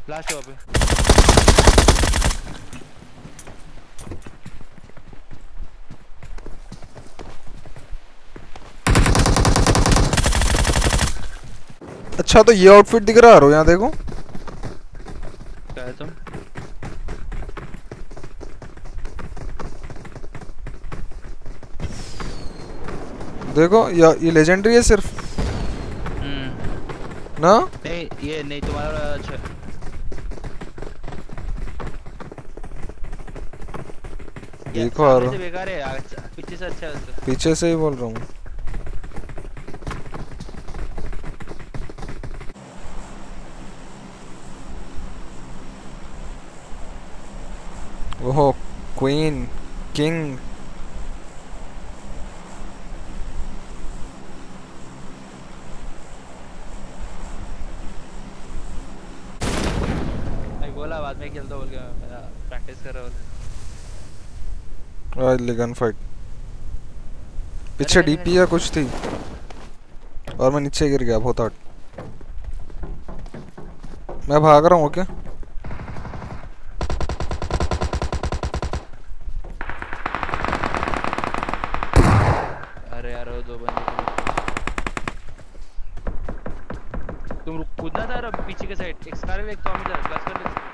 Last है वहाँ पे। अच्छा तो ये आउटफिट दिख रहा है यहाँ देखो। क्या है तुम? देखो ये लेजेंडरी है सिर्फ ना। नहीं ये नहीं तुम्हारा अच्छा। ये देखो सामने यार से बेकार है, पीछे से अच्छा है उसका। पीछे से ही बोल रहा हूँ। ओहो क्वीन किंग। भाई बोला बाद में खेलता बोल के मेरा प्रैक्टिस कर रहा आज गन फाइट अरे पीछे अरे डीपी अरे या कुछ थी और मैं नीचे गिर गया बहुत हट। मैं भाग रहा हूँ क्या। अरे यार वो दो बंदे तुम कूदना था और पीछे के साइड एक स्कार एक तो हम इधर क्लास कर ले।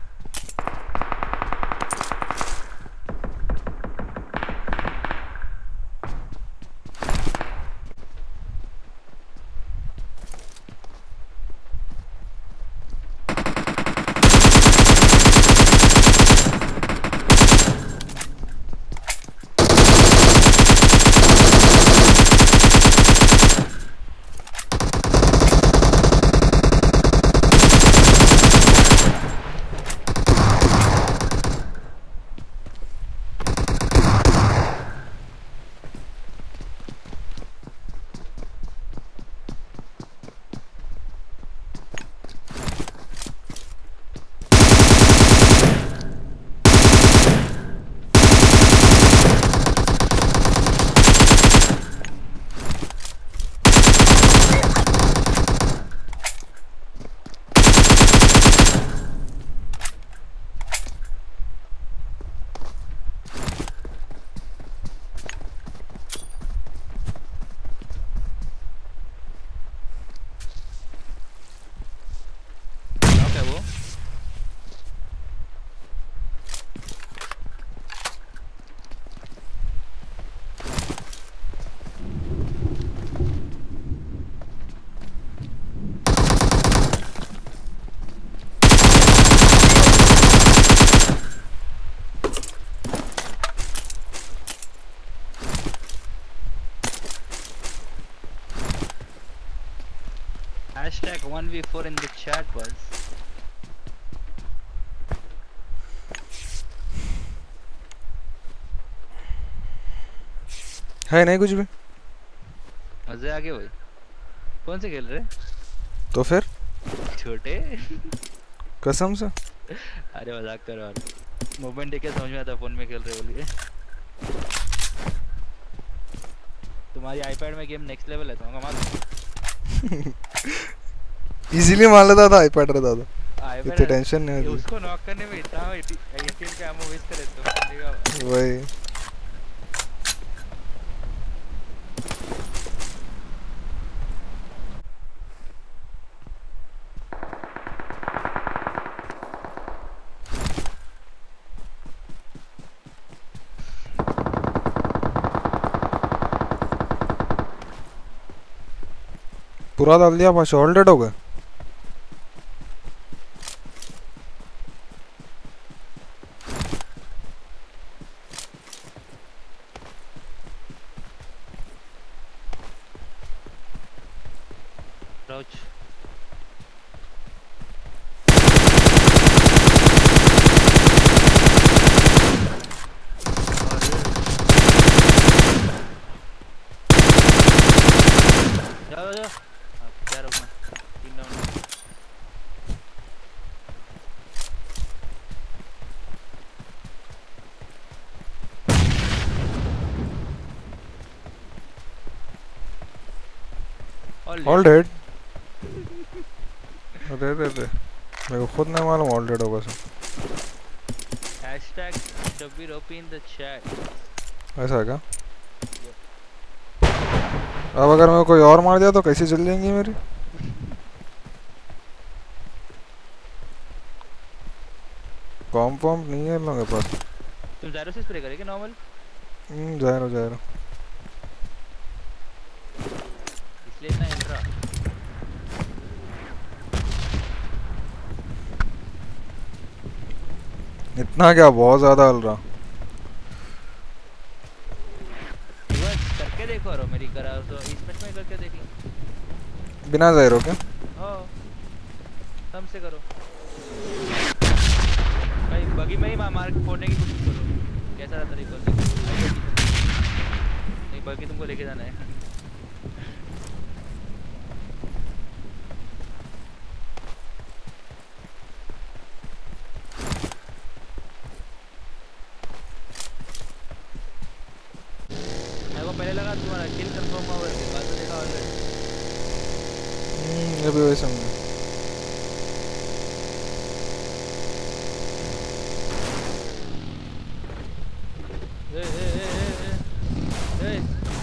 क्या वो #1v4 in the chat was है नहीं कुछ भी। मजे आ गए भाई। कौन से खेल रहे तो फिर छोटे? कसम से अरे मजाक कर रहा हूँ। मूवमेंट देख के समझ में आता फोन में खेल रहे बोलिए। तुम्हारी आईपैड में गेम नेक्स्ट लेवल है तो कमाल। इजीली मान लेता था आईपैड रहता था आईपैड इतनी टेंशन नहीं होती। उसको नॉक करने में इतना 18 का एमो वेस्ट करे तो बंदेगा। वही पूरा डाल दिया बस ऑल डेड हो गए। Crouch. जाओ जाओ क्या रुकना 3 राउंड। All dead. अरे अरे अरे मेरे को खुद नहीं मालूम ऑलरेडी होगा सब। Hashtag Shabbir OP in the chat. ऐसा है क्या? अब अगर मैं कोई और मार दिया तो कैसे चल जाएंगी मेरी? कॉम्प वॉम्प नहीं है इन लोगों के पास। तुम ज़ायरो से स्प्रे करेंगे नॉर्मल? जायरो जायरो। इसलिए इतना इंट्रा। इतना क्या, बहुत ज़्यादा हल रहा। बस करके देखो रो मेरी करा तो इस मैच में करके देखी। बिना जायरो के? हाँ थम से करो भाई, बगी में ही मार फोड़ने की कोशिश करो। कैसा रहता तरीका? नहीं बगी तुमको लेके जाना है। मेरे को पहले लगा तुम्हारा किल कंफर्म हुआ है, बाद में देखा ऑलरेडी। ये भी वही समझे। ए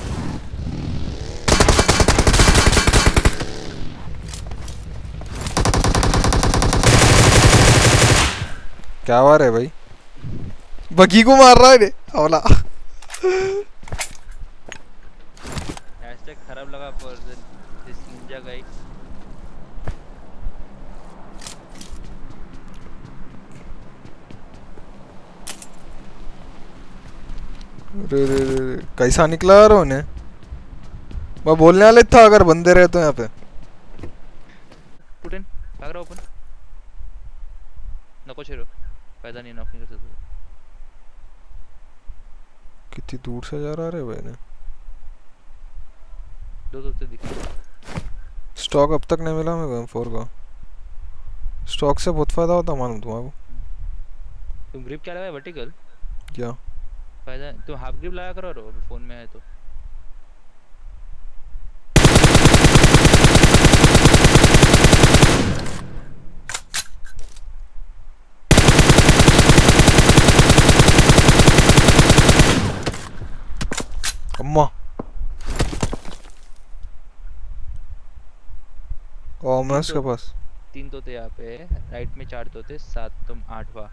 क्या वार है भाई? बगी को मार रहा है रे अवला। हैशटैग खराब लगा फॉर दिस निंजा गाइस। रे रे रे कैसा निकला यार उन्हें? मैं बोलने वाले था अगर बंदे रहे तो यहाँ पे। पुट इन भाग रहा ओपन। नको छेड़ो, फायदा नहीं, नॉक नहीं कर सकते। कितनी दूर से जा रहा है भाई ने। दो तो दिख। स्टॉक अब तक नहीं मिला मेरे को M4 का। स्टॉक से बहुत फायदा होता मालूम तुम्हारे को? तुम ग्रिप क्या लगाए? वर्टिकल क्या फायदा? तुम हाफ ग्रिप लगा करो रो, फोन में है तो। अम्मा ओमस के पास 3 तोते यहाँ पे, राइट में 4 तोते, 7 तुम 8वां।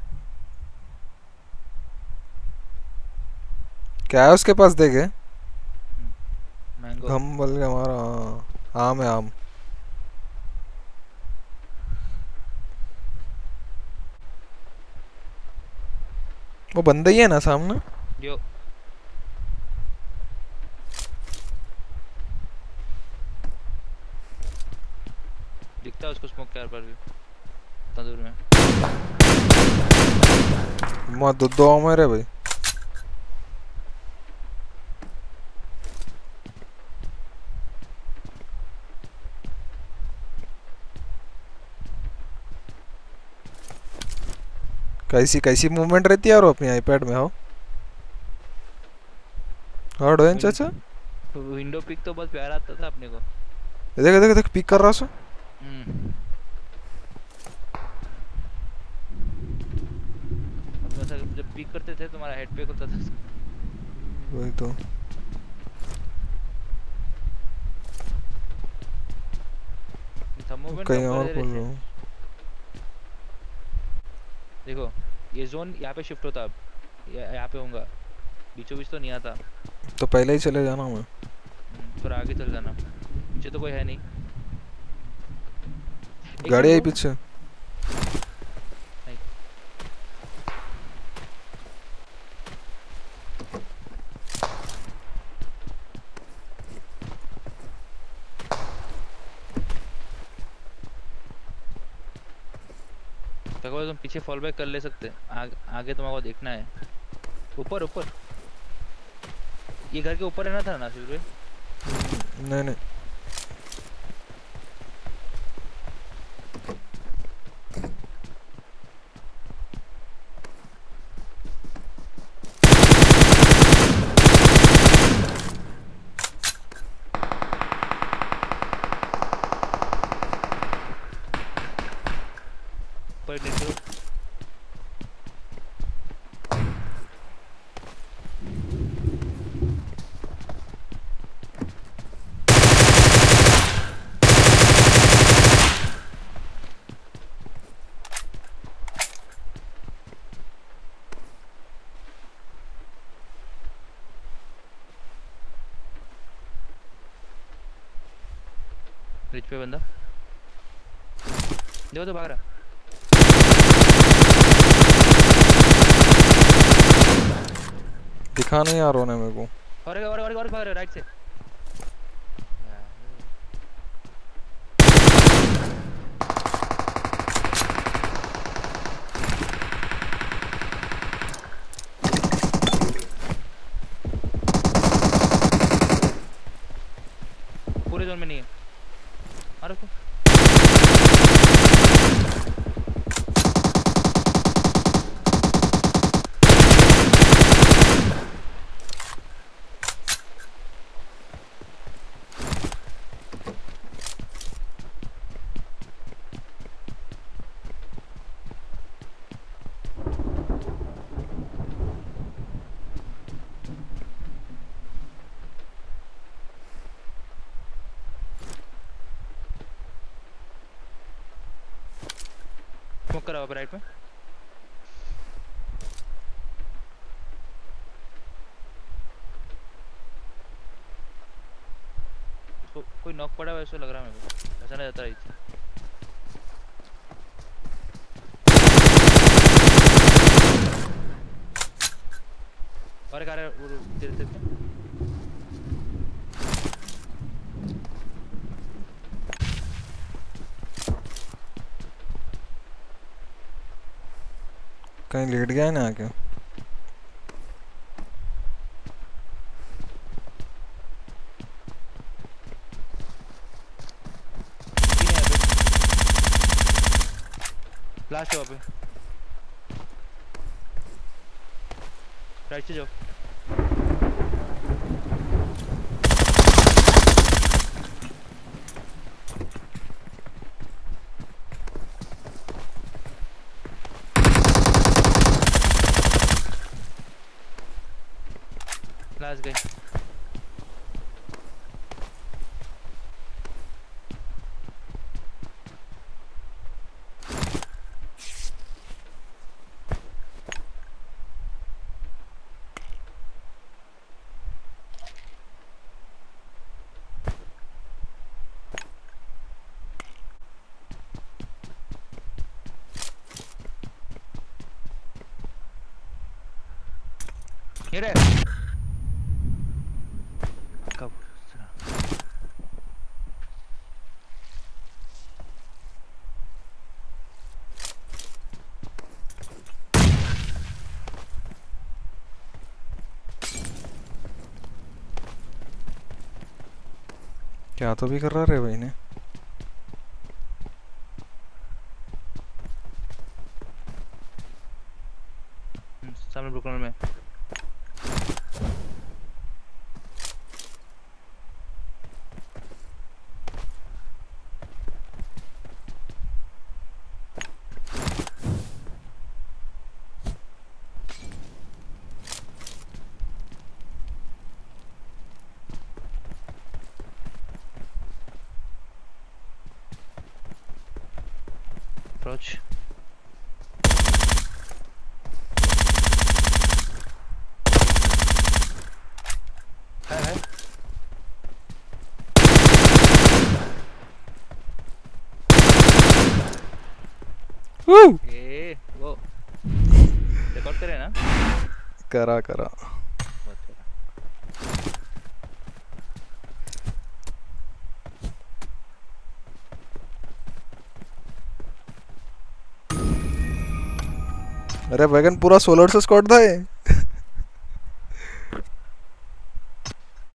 क्या है उसके पास देखे? मैंगो। घम बल के हमारा आम है आम। वो बंदा ही है ना सामने? यो दिखता है उसको स्मोक के पर भी, इतना दूर में। माँ दो मेरे भाई। कैसी कैसी मूवमेंट रहती है यार अपनी आईपैड में? हो हार्ड है चाचा। विंडो पिक तो बहुत प्यारा आता था अपने को। देख देख देख पिक कर रहा सो। जब पिक करते थे तुम्हारा हेड पे होता था। वही तो। कहीं और खोल लो। देखो ये जोन यहाँ पे शिफ्ट होता, अब यहाँ पे होगा, बीचों बीच तो नहीं आता। तो पहले ही चले जाना मैं। थोड़ा आगे चल जाना, पीछे तो कोई है नहीं। गाड़ी आई पीछे। तो तुम पीछे फॉल बैक कर ले सकते, आगे तुम्हारा देखना है। ऊपर ऊपर ये घर के ऊपर रहना था ना शिवरे? नहीं नहीं रिच पे बंदा देखो तो भाग रहा। दिखा नहीं आ रहा है मेरे को। और भाग रहा राइट से। पूरे जोन में नहीं है। मारो उसको। स्मोक करा हुआ राइट में। कोई नॉक पड़ा हुआ ऐसा लग रहा है मेरे को, ऐसा नहीं जाता है। और एक आ रहा है वो तेरे से। कहीं लेट गया है ना आके। लास्ट है वहाँ पे। राइट से जाओ। लास्ट गए। ये रे कब क्या तो भी कर रहा रे भाई ने। सामने ब्रुकलिन में। अप्रोच है। ए वो रिकॉर्ड करे ना। करा करा। बहुत करा। अरे वैगन पूरा सोलर से स्क्वाड था ये।